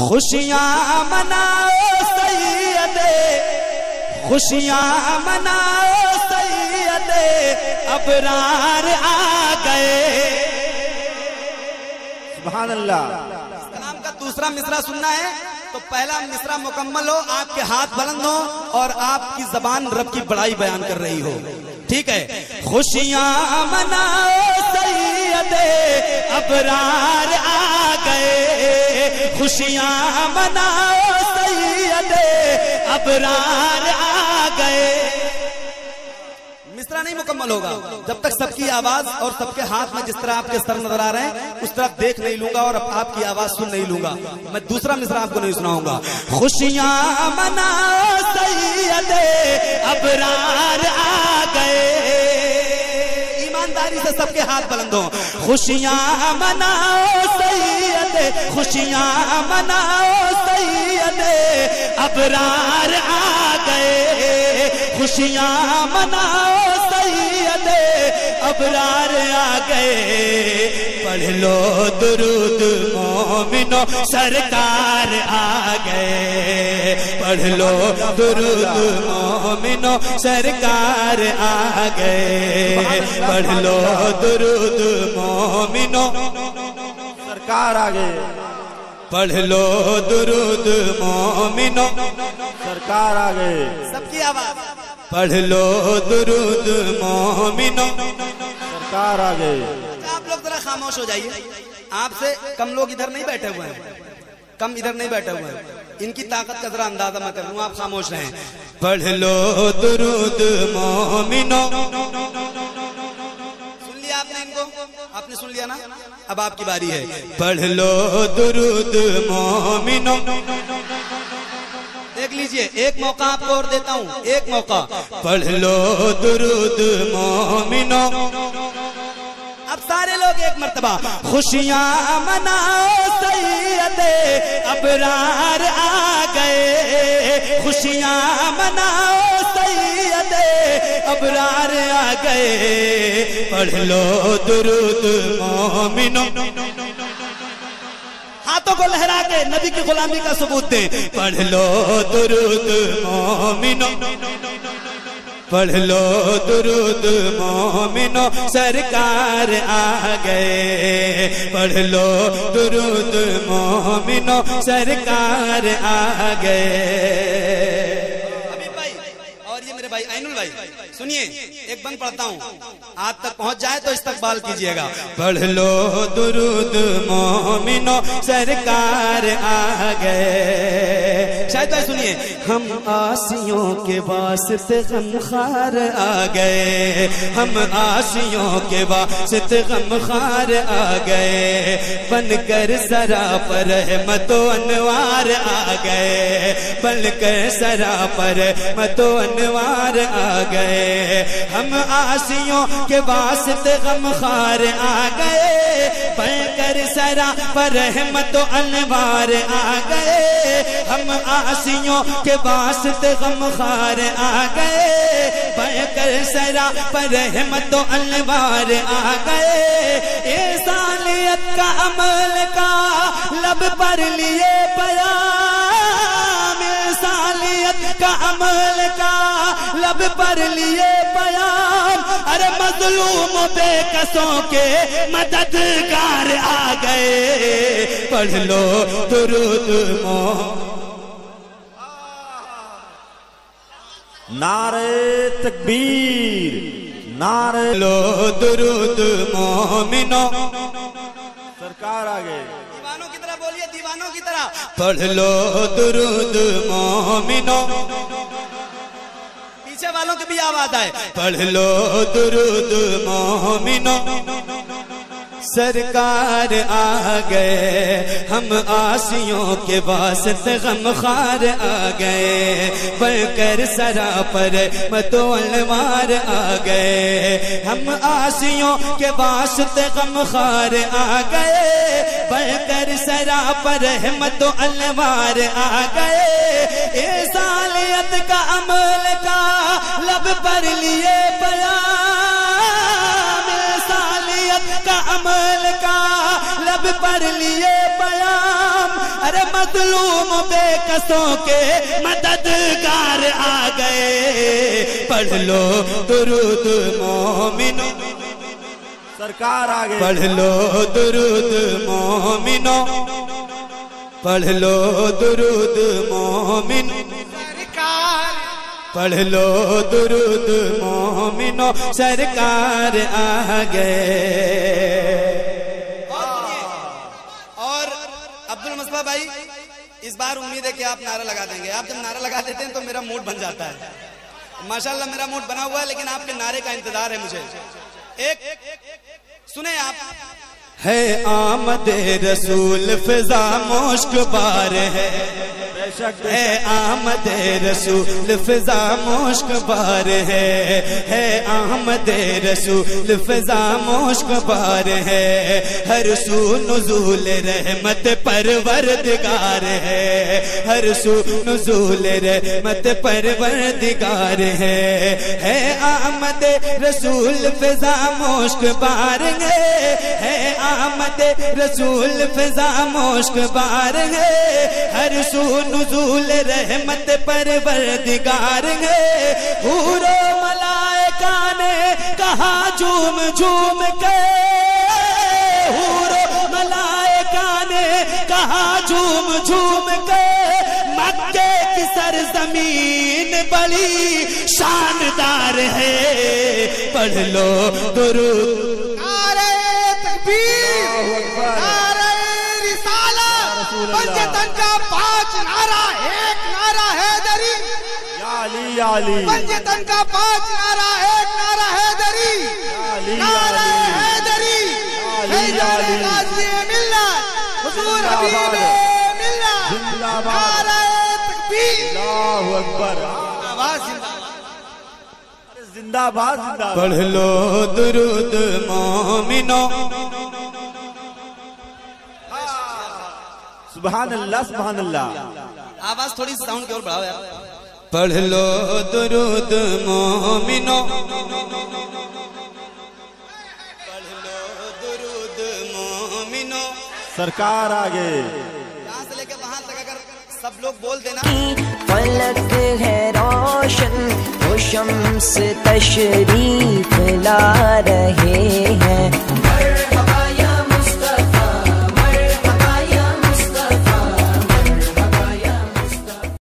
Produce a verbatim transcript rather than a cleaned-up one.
خوشیاں مناؤ سید خوشیاں مناؤ سید ابرار آ گئے. سبحان اللہ. کلام کا دوسرا مصرع سننا ہے تو پہلا مصرع مکمل ہو، آپ کے ہاتھ بلند ہو اور آپ کی زبان رب کی بڑائی بیان کر رہی ہو. ٹھیک ہے. خوشیاں مناؤ سید ابرار آ گئے. خوشیاں مناؤ سید ابرار آ گئے. مصرع نہیں مکمل ہوگا جب تک سب کی آواز اور سب کے ہاتھ میں جس طرح آپ کے سر نظر آ رہے ہیں اس طرح دیکھ نہیں لوں گا اور آپ کی آواز سن نہیں لوں گا. میں دوسرا مصرع آپ کو نہیں سناؤں گا. خوشیاں مناؤ سید ابرار آ گئے. ایمانداری سے سب کے ہاتھ بلند ہوں. خوشیاں مناؤ سید خوشیاں مناؤ سید ابرار آ گئے. خوشیاں مناؤ سید ابرار آ گئے. پڑھ لو درود مومنو سرکار آ گئے. پڑھ لو درود مومنو سرکار آ گئے. پڑھ لو درود مومنو سرکار آ گئے. پڑھ لو درود مومنو سرکار آ گئے. سب کی آواز. پڑھ لو درود مومنو سرکار آ گئے. آپ لوگ ذرا خاموش ہو جائیے. آپ سے کم لوگ ادھر نہیں بیٹھے ہوئے ہیں، کم ادھر نہیں بیٹھے ہوئے ہیں. ان کی طاقت کا ذرا اندازہ میں کر لوں. آپ خاموش رہیں. پڑھ لو درود مومنو. سن لیا آپ نے ان کو؟ آپ نے سن لیا نا؟ اب آپ کی باری ہے. پڑھ لو درود مومنو. دیکھ لیجئے ایک موقع آپ کو اور دیتا ہوں. ایک موقع. پڑھ لو درود مومنو. اب سارے لوگ ایک مرتبہ. خوشیاں مناؤ سید ابرار آ گئے. خوشیاں مناؤ سید ابرار آ گئے. پڑھ لو درود مومنو. ہاتھوں کو لہرا کے نبی کی غلامی کا ثبوت دیں. پڑھ لو درود مومنو. پڑھ لو درود مومنو سرکار آ گئے. پڑھ لو درود مومنو سرکار آ گئے. حبیب بھائی اور یہ میرے بھائی اینول بھائی سنیے ایک بند پڑھتا ہوں. آپ تک پہنچ جائے تو استقبال کیجئے گا. پڑھ لو درود مومنو سرکار آ گئے. شاید بھائی سنیے. ہم آسیوں کے واسطے غم خار آ گئے. ہم آسیوں کے واسطے غم خار آ گئے. بن کر سراپر رحمت و انوار آ گئے. بن کر سراپر رحمت و انوار آ گئے. ہم آسیوں کے واسطے غم خار آ گئے. بن کر سراپر رحمت و انوار آ گئے. ہم آسیوں کے واسطے غم خار آ گئے. بن کر سراپر رحمت و انوار آ گئے. انسانیت کا عمل کا لب پر لیے پیام. انسانیت کا عمل کا لب پر لیے پیام. ارے مظلوم بے کسوں کے مددگار آ گئے. پڑھ لو درود مومنو. نعرہ تکبیر. نعرہ لو درود مومنو سرکار آ گئے. دیوانوں کی طرح بولیے. دیوانوں کی طرح. پڑھ لو درود مومنو. پیچھے والوں کی بھی آواز آئے. پڑھ لو درود مومنو. سرکار آ گئے. ہم آسیوں کے واسطے غم خار آ گئے. بڑھ کر سراپر رحمت و انوار آ گئے. ہم آسیوں کے واسطے غم خار آ گئے. بڑھ کر سراپر رحمت و انوار آ گئے. انسانیت کا عمل کا لب پر لیے پیام. انسانیت شریعت کا عمل کا لب پر لیے پیام، ارے مظلوم بے کسوں کے مددگار آ گئے، پڑھ لو درود مومنو، سرکار آ گئے، پڑھ لو درود مومنو، پڑھ لو درود مومن، پڑھ لو درود مومنو، سرکار آ گئے۔ اور عبد المصطفیٰ بھائی اس بار امید ہے کہ آپ نعرہ لگا دیں گے۔ آپ جب نعرہ لگا دیتے ہیں تو میرا موڈ بن جاتا ہے، ماشاءاللہ میرا موڈ بنا ہوا ہے، لیکن آپ کے نعرے کا انتظار ہے مجھے۔ ایک سنیں آپ، ہے آمد رسول فضا مشک بار ہے، ہے آمد رسول فضا مشک بار ہے، ہے آمد رسول فضا مشک بار ہے، ہر سو نزول رحمت پروردگار ہے، ہر سو نزول رحمت پروردگار ہے، ہے آمد رسول فضا مشک بار ہے، ہے آمد رسول فضا مشک بار ہے، ہر سو نزول رحمت پروردگار ہے، حور و ملائکہ نے کہا جھوم جھوم کے، حور و ملائکہ نے کہا جھوم جھوم کے، مکے کی سرزمین بڑی شاندار ہے، پڑھ لو درود، نعرہ رسالت، پنجتن کا پانچ نعرہ، ایک نعرہ حیدری، یا علی یا علی، پنجتن کا پانچ نعرہ، ایک نعرہ حیدری، نعرہ حیدری، حیدر غازی ملت، حضور حبیب ملت، نعرہ تکبیر، اللہ اکبر، آواز زندہ باد زندہ باد، پڑھ لو درود مومنو، سبحان اللہ سبحان اللہ، آواز تھوڑی ساؤنڈ کی اور بڑھاؤ یار، پڑھ لو درود مومنو، پڑھ لو درود مومنو، سرکار آ گئے، یہاں سے لے کے وہاں تک اگر سب لوگ بول دینا، فلک ہے روشن وہ شمس تشریف لا رہے ہیں،